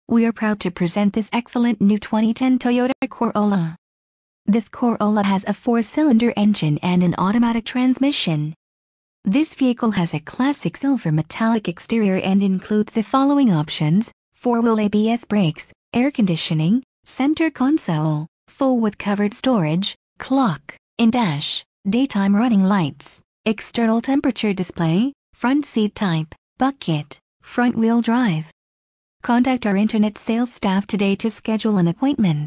We are proud to present this excellent new 2010 Toyota Corolla. This Corolla has a 4-cylinder engine and an automatic transmission. This vehicle has a classic silver metallic exterior and includes the following options: 4-wheel ABS brakes, air conditioning, center console, full with covered storage, clock, in-dash, daytime running lights, external temperature display, front seat type, bucket, front-wheel drive. Contact our internet sales staff today to schedule an appointment.